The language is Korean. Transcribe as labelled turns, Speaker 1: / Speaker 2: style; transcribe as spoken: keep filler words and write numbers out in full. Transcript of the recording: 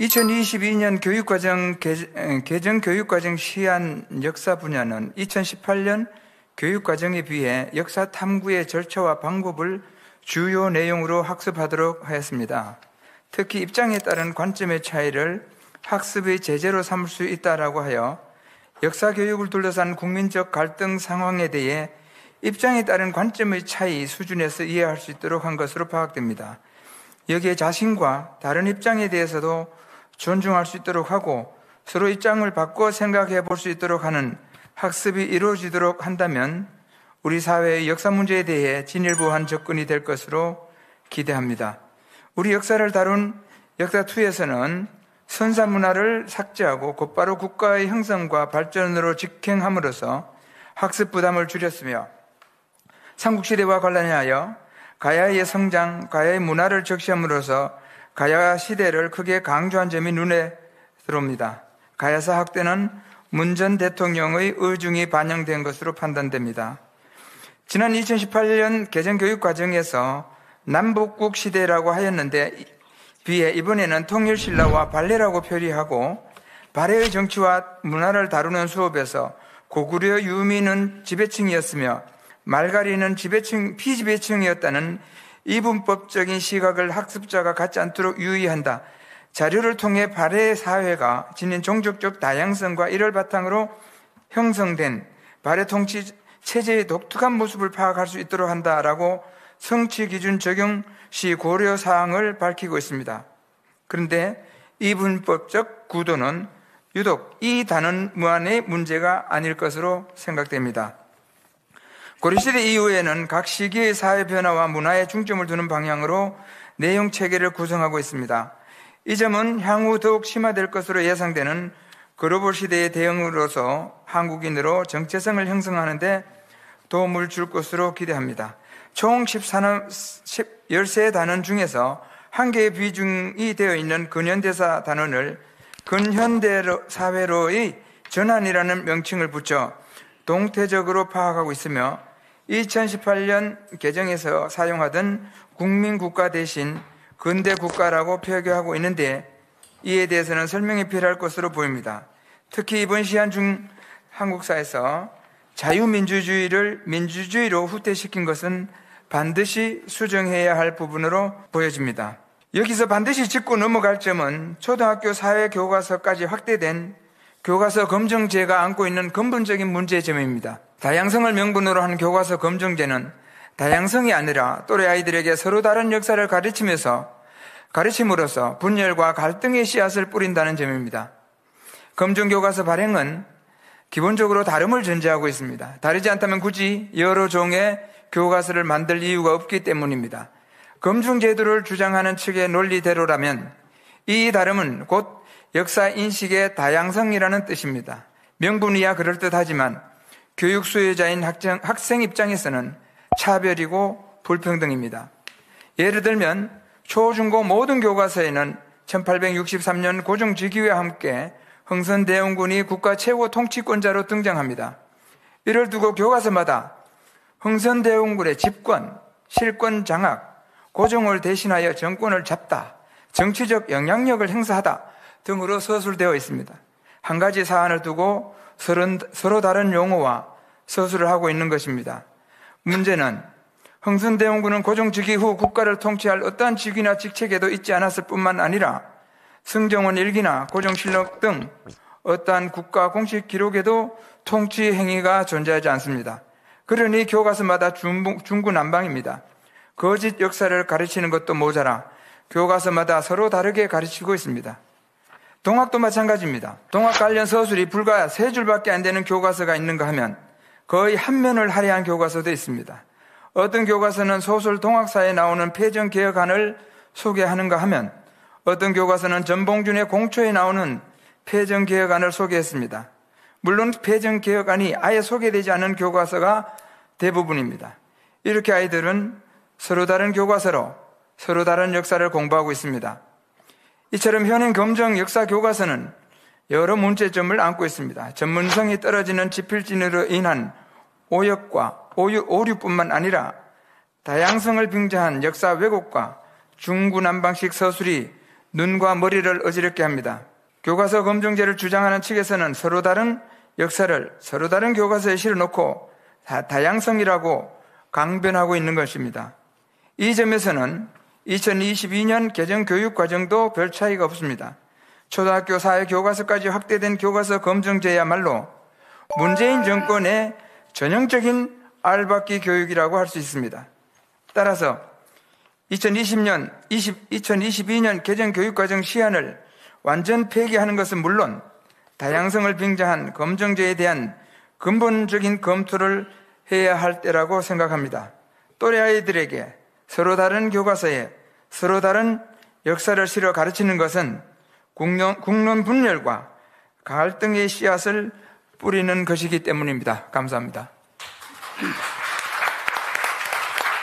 Speaker 1: 이천이십이 년 교육과정 개정 교육과정 시한 역사 분야는 이천십팔 년 교육과정에 비해 역사 탐구의 절차와 방법을 주요 내용으로 학습하도록 하였습니다. 특히 입장에 따른 관점의 차이를 학습의 제재로 삼을 수 있다라고 하여 역사 교육을 둘러싼 국민적 갈등 상황에 대해 입장에 따른 관점의 차이 수준에서 이해할 수 있도록 한 것으로 파악됩니다. 여기에 자신과 다른 입장에 대해서도 존중할 수 있도록 하고 서로 입장을 바꿔 생각해 볼 수 있도록 하는 학습이 이루어지도록 한다면 우리 사회의 역사 문제에 대해 진일보한 접근이 될 것으로 기대합니다. 우리 역사를 다룬 역사이에서는 선사 문화를 삭제하고 곧바로 국가의 형성과 발전으로 직행함으로써 학습 부담을 줄였으며 삼국시대와 관련하여 가야의 성장, 가야의 문화를 적시함으로써 가야 시대를 크게 강조한 점이 눈에 들어옵니다. 가야사 학대는 문 전 대통령의 의중이 반영된 것으로 판단됩니다. 지난 이천십팔 년 개정교육과정에서 남북국 시대라고 하였는데 비해 이번에는 통일신라와 발해라고 표리하고 발해의 정치와 문화를 다루는 수업에서 고구려 유민은 지배층이었으며 말가리는 지배층, 피지배층이었다는 이분법적인 시각을 학습자가 갖지 않도록 유의한다. 자료를 통해 발해 사회가 지닌 종족적 다양성과 이를 바탕으로 형성된 발해 통치 체제의 독특한 모습을 파악할 수 있도록 한다라고 성취 기준 적용 시 고려 사항을 밝히고 있습니다. 그런데 이분법적 구도는 유독 이 단원만의 문제가 아닐 것으로 생각됩니다. 고려시대 이후에는 각 시기의 사회 변화와 문화에 중점을 두는 방향으로 내용 체계를 구성하고 있습니다. 이 점은 향후 더욱 심화될 것으로 예상되는 글로벌 시대의 대응으로서 한국인으로 정체성을 형성하는 데 도움을 줄 것으로 기대합니다. 총 십삼 단원 중에서 한 개의 비중이 되어 있는 근현대사 단원을 근현대 사회로의 전환이라는 명칭을 붙여 동태적으로 파악하고 있으며 이천십팔 년 개정에서 사용하던 국민국가 대신 근대국가라고 표기하고 있는데 이에 대해서는 설명이 필요할 것으로 보입니다. 특히 이번 시한 중 한국사에서 자유민주주의를 민주주의로 후퇴시킨 것은 반드시 수정해야 할 부분으로 보여집니다. 여기서 반드시 짚고 넘어갈 점은 초등학교 사회교과서까지 확대된 교과서 검정제가 안고 있는 근본적인 문제점입니다. 다양성을 명분으로 한 교과서 검정제는 다양성이 아니라 또래 아이들에게 서로 다른 역사를 가르치면서 가르침으로써 분열과 갈등의 씨앗을 뿌린다는 점입니다. 검정교과서 발행은 기본적으로 다름을 전제하고 있습니다. 다르지 않다면 굳이 여러 종의 교과서를 만들 이유가 없기 때문입니다. 검증제도를 주장하는 측의 논리대로라면 이 다름은 곧 역사 인식의 다양성이라는 뜻입니다. 명분이야 그럴듯하지만 교육 수요자인 학생, 학생 입장에서는 차별이고 불평등입니다. 예를 들면 초중고 모든 교과서에는 천팔백육십삼 년 고종즉위와 함께 흥선대원군이 국가 최고 통치권자로 등장합니다. 이를 두고 교과서마다 흥선대원군의 집권, 실권 장악, 고종을 대신하여 정권을 잡다, 정치적 영향력을 행사하다 등으로 서술되어 있습니다. 한 가지 사안을 두고 서로 다른 용어와 서술을 하고 있는 것입니다. 문제는 흥선대원군은 고종 즉위 후 국가를 통치할 어떠한 직위나 직책에도 있지 않았을 뿐만 아니라 승정원 일기나 고종실록 등 어떠한 국가 공식 기록에도 통치 행위가 존재하지 않습니다. 그러니 교과서마다 중구난방입니다. 거짓 역사를 가르치는 것도 모자라 교과서마다 서로 다르게 가르치고 있습니다. 동학도 마찬가지입니다. 동학 관련 서술이 불과 세 줄밖에 안 되는 교과서가 있는가 하면 거의 한 면을 할애한 교과서도 있습니다. 어떤 교과서는 소설 동학사에 나오는 패전개혁안을 소개하는가 하면 어떤 교과서는 전봉준의 공초에 나오는 패전개혁안을 소개했습니다. 물론 패전개혁안이 아예 소개되지 않은 교과서가 대부분입니다. 이렇게 아이들은 서로 다른 교과서로 서로 다른 역사를 공부하고 있습니다. 이처럼 현행 검정 역사 교과서는 여러 문제점을 안고 있습니다. 전문성이 떨어지는 지필진으로 인한 오역과 오유, 오류뿐만 아니라 다양성을 빙자한 역사 왜곡과 중구난방식 서술이 눈과 머리를 어지럽게 합니다. 교과서 검증제를 주장하는 측에서는 서로 다른 역사를 서로 다른 교과서에 실어놓고 다양성이라고 강변하고 있는 것입니다. 이 점에서는 이천이십이 년 개정 교육과정도 별 차이가 없습니다. 초등학교 사회 교과서까지 확대된 교과서 검증제야말로 문재인 정권의 전형적인 알박기 교육이라고 할 수 있습니다. 따라서 이천이십 년, 이천이십이 년 개정 교육과정 시안을 완전 폐기하는 것은 물론 다양성을 빙자한 검증제에 대한 근본적인 검토를 해야 할 때라고 생각합니다. 또래 아이들에게 서로 다른 교과서에 서로 다른 역사를 실어 가르치는 것은 국론, 국론 분열과 갈등의 씨앗을 뿌리는 것이기 때문입니다. 감사합니다.